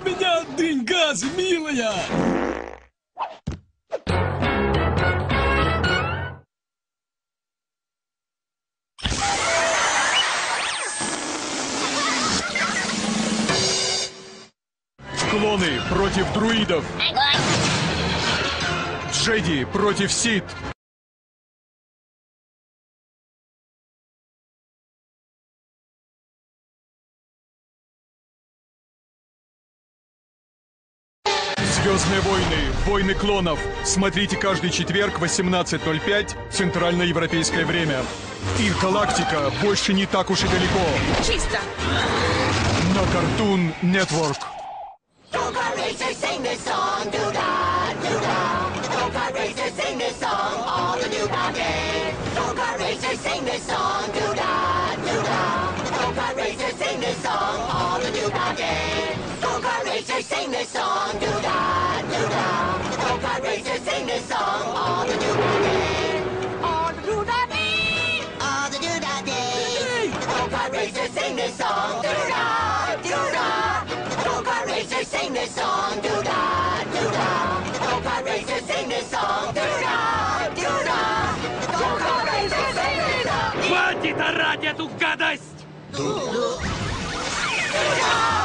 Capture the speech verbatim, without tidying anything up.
меня дынь газ, милая! Клоны против друидов. Джеди против Сит. Звездные войны, войны клонов. Смотрите каждый четверг в восемнадцать ноль пять центральноевропейское время. Их галактика больше не так уж и далеко. Чисто. На Cartoon Network. Go Kart Racers, sing this song, doo-dah, doo-dah. Go Kart Racers, sing this song, all the doo-dah day. Go Kart Racers, sing this song, doo-dah, doo-dah. Go Kart Racers, sing this song, all the doo-dah day. Go Kart Racers, sing this song, doo-dah, doo-dah. Go Kart Racers, sing this song, all the doo-dah day. All the doo-dah day. All the doo-dah day. Go Kart Racers, sing this song, doo-dah, doo-dah. Go Kart Racers, sing this song, doo-dah, doo-dah. Go Kart Racers, sing this song, doo-dah, doo-dah. Go Kart Racers, sing this song. Хватит орать эту гадость! Doo-dah.